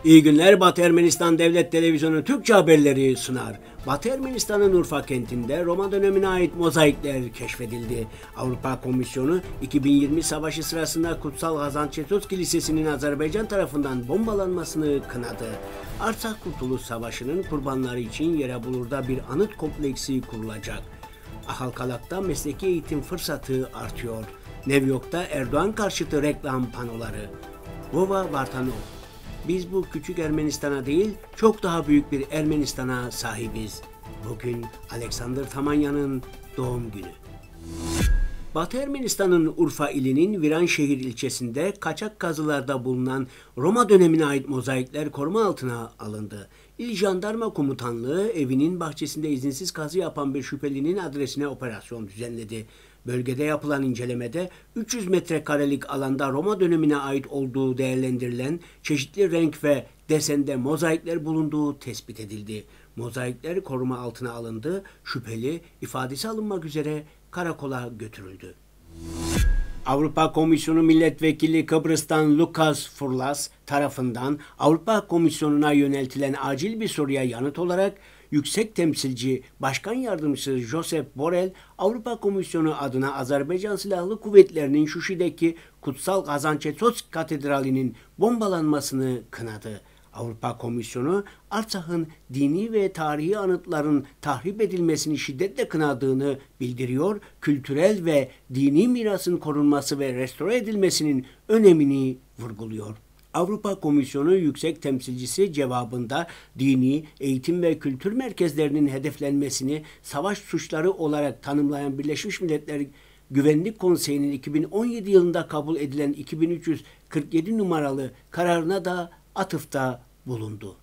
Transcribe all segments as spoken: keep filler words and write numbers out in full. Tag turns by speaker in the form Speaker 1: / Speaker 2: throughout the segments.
Speaker 1: İyi günler. Batı Ermenistan Devlet Televizyonu Türkçe haberleri sunar. Batı Ermenistan'ın Urfa kentinde Roma dönemine ait mozaikler keşfedildi. Avrupa Komisyonu iki bin yirmi savaşı sırasında Kutsal Kazançetos Kilisesi'nin Azerbaycan tarafından bombalanmasını kınadı. Artsakh Kurtuluş Savaşı'nın kurbanları için Yerebulur'da bir anıt kompleksi kurulacak. Ahalkalak'ta mesleki eğitim fırsatı artıyor. New York'ta Erdoğan karşıtı reklam panoları. Vova Vartanov. Biz bu küçük Ermenistan'a değil, çok daha büyük bir Ermenistan'a sahibiz. Bugün Alexander Tamanya'nın doğum günü. Batı Ermenistan'ın Urfa ilinin Viranşehir ilçesinde kaçak kazılarda bulunan Roma dönemine ait mozaikler koruma altına alındı. İl Jandarma Komutanlığı evinin bahçesinde izinsiz kazı yapan bir şüphelinin adresine operasyon düzenledi. Bölgede yapılan incelemede üç yüz metrekarelik alanda Roma dönemine ait olduğu değerlendirilen çeşitli renk ve desende mozaikler bulunduğu tespit edildi. Mozaikler koruma altına alındı, şüpheli ifadesi alınmak üzere karakola götürüldü. Avrupa Komisyonu Milletvekili Kıbrıs'tan Lukas Furlas tarafından Avrupa Komisyonu'na yöneltilen acil bir soruya yanıt olarak Yüksek Temsilci Başkan Yardımcısı Josep Borrell, Avrupa Komisyonu adına Azerbaycan Silahlı Kuvvetleri'nin Şuşi'deki Kutsal Kazançetos Katedrali'nin bombalanmasını kınadı. Avrupa Komisyonu, Artsakh'ın dini ve tarihi anıtların tahrip edilmesini şiddetle kınadığını bildiriyor, kültürel ve dini mirasın korunması ve restore edilmesinin önemini vurguluyor. Avrupa Komisyonu Yüksek Temsilcisi cevabında dini, eğitim ve kültür merkezlerinin hedeflenmesini savaş suçları olarak tanımlayan Birleşmiş Milletler Güvenlik Konseyi'nin iki bin on yedi yılında kabul edilen iki bin üç yüz kırk yedi numaralı kararına da atıfta bulundu.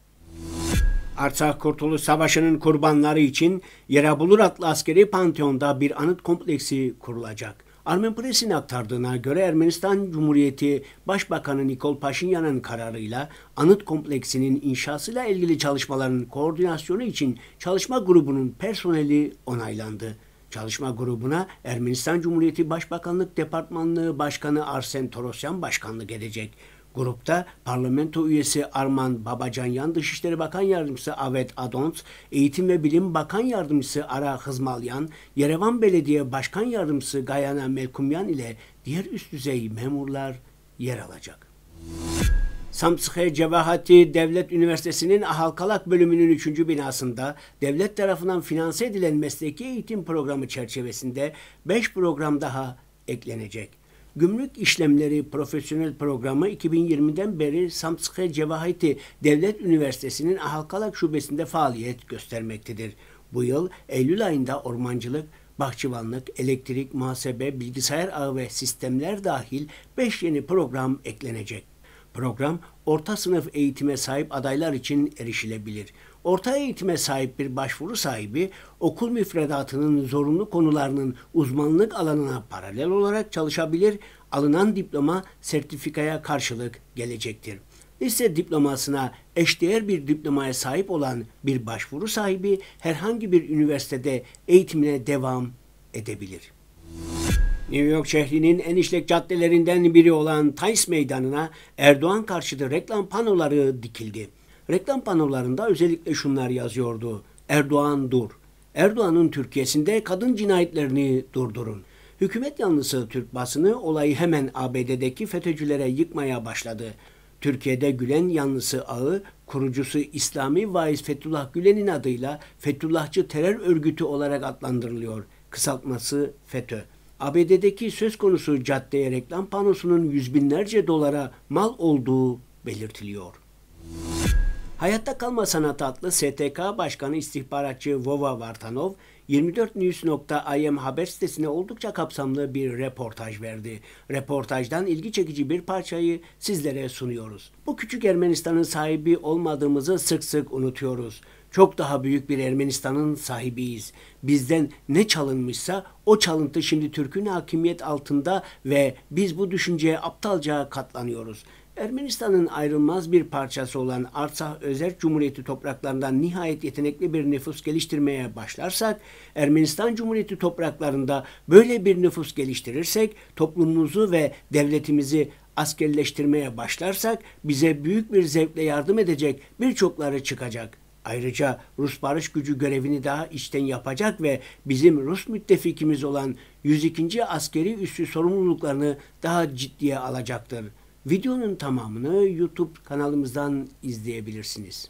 Speaker 1: Artsakh Kurtuluş Savaşı'nın kurbanları için Yerebulur adlı askeri panteonda bir anıt kompleksi kurulacak. Armen Press'in aktardığına göre Ermenistan Cumhuriyeti Başbakanı Nikol Paşinyan'ın kararıyla anıt kompleksinin inşasıyla ilgili çalışmaların koordinasyonu için çalışma grubunun personeli onaylandı. Çalışma grubuna Ermenistan Cumhuriyeti Başbakanlık Departmanlığı Başkanı Arsen Torosyan başkanlık edecek. Grupta parlamento üyesi Arman Babacanyan, Dışişleri Bakan Yardımcısı Avet Adons, Eğitim ve Bilim Bakan Yardımcısı Ara Hızmalyan, Yerevan Belediye Başkan Yardımcısı Gayana Melkumyan ile diğer üst düzey memurlar yer alacak. Samtskhe Cevahati Devlet Üniversitesi'nin Ahalkalak bölümünün üçüncü binasında devlet tarafından finanse edilen mesleki eğitim programı çerçevesinde beş program daha eklenecek. Gümrük İşlemleri Profesyonel Programı iki bin yirmiden beri Samtskhe Cevahati Devlet Üniversitesi'nin Ahalkalak şubesinde faaliyet göstermektedir. Bu yıl Eylül ayında ormancılık, bahçıvanlık, elektrik, muhasebe, bilgisayar ağı ve sistemler dahil beş yeni program eklenecek. Program, orta sınıf eğitime sahip adaylar için erişilebilir. Orta eğitime sahip bir başvuru sahibi, okul müfredatının zorunlu konularının uzmanlık alanına paralel olarak çalışabilir, alınan diploma sertifikaya karşılık gelecektir. Lise diplomasına eşdeğer bir diplomaya sahip olan bir başvuru sahibi herhangi bir üniversitede eğitimine devam edebilir. New York şehrinin en işlek caddelerinden biri olan Times Meydanı'na Erdoğan karşıtı reklam panoları dikildi. Reklam panolarında özellikle şunlar yazıyordu: Erdoğan dur. Erdoğan'ın Türkiye'sinde kadın cinayetlerini durdurun. Hükümet yanlısı Türk basını olayı hemen A B D'deki FETÖ'cülere yıkmaya başladı. Türkiye'de Gülen yanlısı ağı, kurucusu İslami vaiz Fethullah Gülen'in adıyla Fethullahçı terör örgütü olarak adlandırılıyor. Kısaltması FETÖ. A B D'deki söz konusu caddeye reklam panosunun yüz binlerce dolara mal olduğu belirtiliyor. Hayatta Kalma Sanatı adlı S T K Başkanı İstihbaratçı Vova Vartanov, yirmi dört news nokta i m haber sitesine oldukça kapsamlı bir reportaj verdi. Reportajdan ilgi çekici bir parçayı sizlere sunuyoruz. Bu küçük Ermenistan'ın sahibi olmadığımızı sık sık unutuyoruz. Çok daha büyük bir Ermenistan'ın sahibiyiz. Bizden ne çalınmışsa o çalıntı şimdi Türk'ün hakimiyet altında ve biz bu düşünceye aptalca katlanıyoruz. Ermenistan'ın ayrılmaz bir parçası olan Artsakh Özerk Cumhuriyeti topraklarından nihayet yetenekli bir nüfus geliştirmeye başlarsak, Ermenistan Cumhuriyeti topraklarında böyle bir nüfus geliştirirsek, toplumumuzu ve devletimizi askerleştirmeye başlarsak bize büyük bir zevkle yardım edecek birçokları çıkacak. Ayrıca Rus barış gücü görevini daha içten yapacak ve bizim Rus müttefikimiz olan yüz ikinci askeri üssü sorumluluklarını daha ciddiye alacaktır. Videonun tamamını YouTube kanalımızdan izleyebilirsiniz.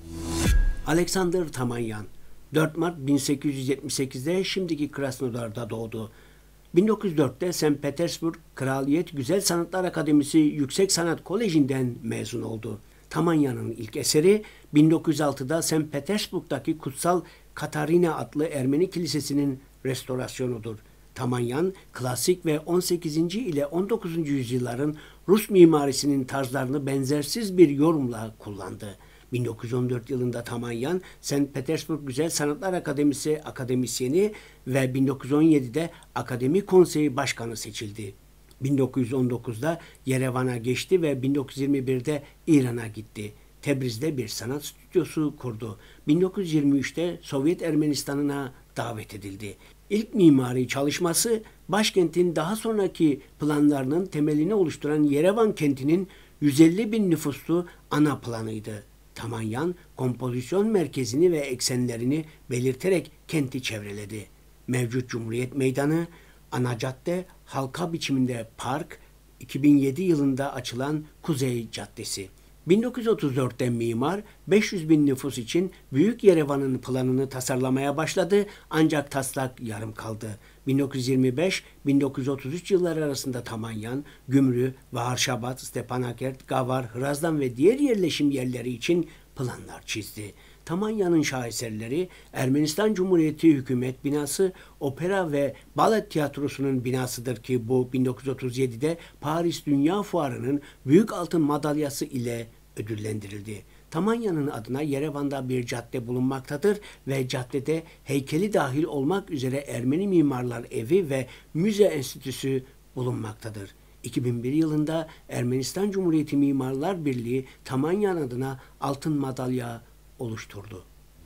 Speaker 1: Alexander Tamanyan, dört Mart bin sekiz yüz yetmiş sekizde şimdiki Krasnodar'da doğdu. bin dokuz yüz dörtte Sankt Petersburg Kraliyet Güzel Sanatlar Akademisi Yüksek Sanat Koleji'nden mezun oldu. Tamanyan'ın ilk eseri bin dokuz yüz altıda Sankt Petersburg'daki Kutsal Katarina adlı Ermeni kilisesinin restorasyonudur. Tamanyan, klasik ve on sekizinci ile on dokuzuncu yüzyılların Rus mimarisinin tarzlarını benzersiz bir yorumla kullandı. bin dokuz yüz on dört yılında Tamanyan, Sankt Petersburg Güzel Sanatlar Akademisi akademisyeni ve bin dokuz yüz on yedide Akademi Konseyi Başkanı seçildi. bin dokuz yüz on dokuzda Yerevan'a geçti ve bin dokuz yüz yirmi birde İran'a gitti. Tebriz'de bir sanat stüdyosu kurdu. bin dokuz yüz yirmi üçte Sovyet Ermenistan'ına davet edildi. İlk mimari çalışması başkentin daha sonraki planlarının temelini oluşturan Yerevan kentinin yüz elli bin nüfuslu ana planıydı. Tamanyan, kompozisyon merkezini ve eksenlerini belirterek kenti çevreledi. Mevcut Cumhuriyet Meydanı, ana cadde, halka biçiminde park, iki bin yedi yılında açılan Kuzey Caddesi. bin dokuz yüz otuz dörtte mimar beş yüz bin nüfus için Büyük Yerevan'ın planını tasarlamaya başladı ancak taslak yarım kaldı. bin dokuz yüz yirmi beş bin dokuz yüz otuz üç yılları arasında Tamanyan, Gümrü, Varşabat, Stepanakert, Gavar, Hrazdan ve diğer yerleşim yerleri için planlar çizdi. Tamanyan'ın şaheserleri Ermenistan Cumhuriyeti Hükümet Binası, Opera ve Balet Tiyatrosu'nun binasıdır ki bu bin dokuz yüz otuz yedide Paris Dünya Fuarı'nın büyük altın madalyası ile ödüllendirildi. Tamanyan'ın adına Yerevan'da bir cadde bulunmaktadır ve caddede heykeli dahil olmak üzere Ermeni Mimarlar Evi ve Müze Enstitüsü bulunmaktadır. iki bin bir yılında Ermenistan Cumhuriyeti Mimarlar Birliği Tamanyan adına altın madalya oluşturdu.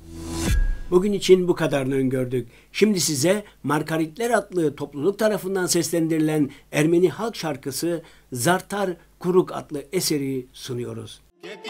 Speaker 1: Bugün için bu kadarını öngördük. Şimdi size Markaritler adlı topluluk tarafından seslendirilen Ermeni halk şarkısı Zartar Kuruk adlı eseri sunuyoruz.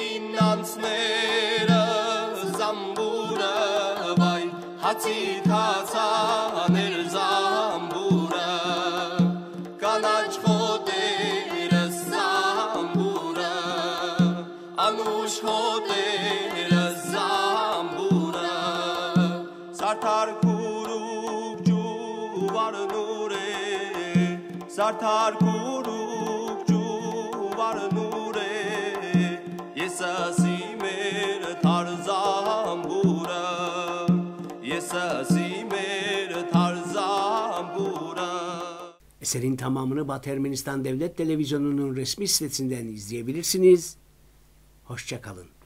Speaker 2: Zartar kurukçu var nure, Zartar kurukçu var nure, Yesasimer tarzambura, Yesasimer tarzambura.
Speaker 1: Eserin tamamını Batı Ermenistan Devlet Televizyonu'nun resmi sitesinden izleyebilirsiniz. Hoşça kalın.